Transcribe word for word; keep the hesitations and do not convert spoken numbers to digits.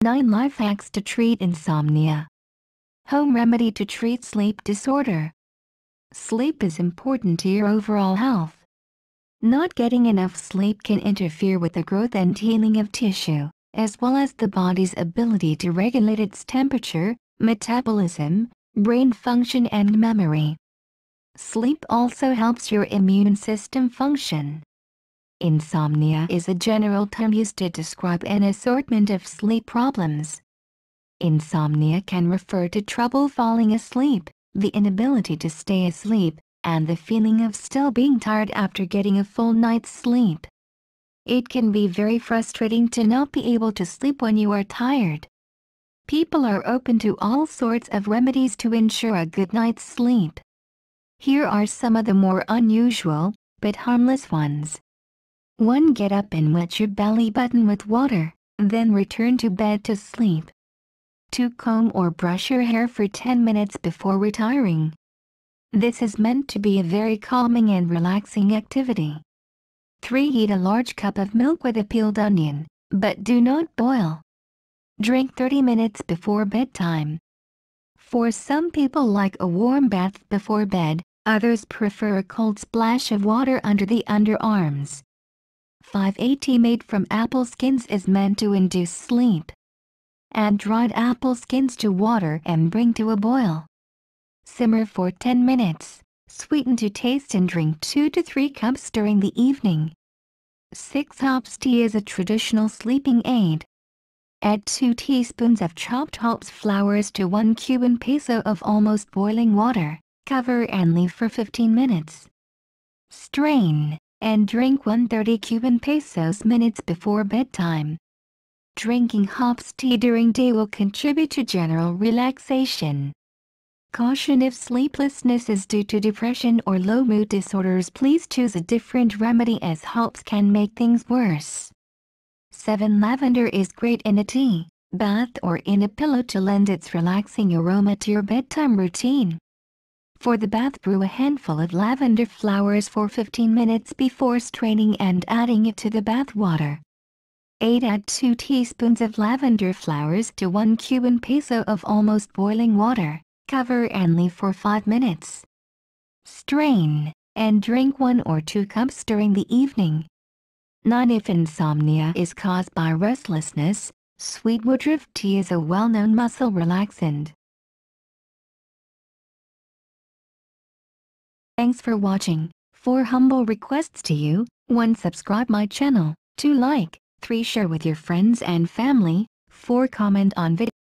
nine Life Hacks to Treat Insomnia. Home remedy to treat sleep disorder. Sleep is important to your overall health. Not getting enough sleep can interfere with the growth and healing of tissue, as well as the body's ability to regulate its temperature, metabolism, brain function and memory. Sleep also helps your immune system function. Insomnia is a general term used to describe an assortment of sleep problems. Insomnia can refer to trouble falling asleep, the inability to stay asleep, and the feeling of still being tired after getting a full night's sleep. It can be very frustrating to not be able to sleep when you are tired. People are open to all sorts of remedies to ensure a good night's sleep. Here are some of the more unusual, but harmless ones. one Get up and wet your belly button with water, then return to bed to sleep. two Comb or brush your hair for ten minutes before retiring. This is meant to be a very calming and relaxing activity. three Heat a large cup of milk with a peeled onion, but do not boil. Drink thirty minutes before bedtime. four Some people like a warm bath before bed, others prefer a cold splash of water under the underarms. five A tea made from apple skins is meant to induce sleep. Add dried apple skins to water and bring to a boil. Simmer for ten minutes, sweeten to taste and drink two to three cups during the evening. six Hops tea is a traditional sleeping aid. Add two teaspoons of chopped hops flowers to one Cuban peso of almost boiling water, cover and leave for fifteen minutes. Strain, and drink one hundred thirty Cuban pesos minutes before bedtime. Drinking hops tea during day will contribute to general relaxation. Caution: if sleeplessness is due to depression or low mood disorders, please choose a different remedy as hops can make things worse. seven Lavender is great in a tea, bath or in a pillow to lend its relaxing aroma to your bedtime routine. For the bath, brew a handful of lavender flowers for fifteen minutes before straining and adding it to the bath water. eight Add two teaspoons of lavender flowers to one Cuban peso of almost boiling water, cover and leave for five minutes. Strain, and drink one or two cups during the evening. nine If insomnia is caused by restlessness, sweet woodruff tea is a well-known muscle relaxant. Thanks for watching. For humble requests to you: one Subscribe my channel, two Like, three Share with your friends and family, four Comment on video.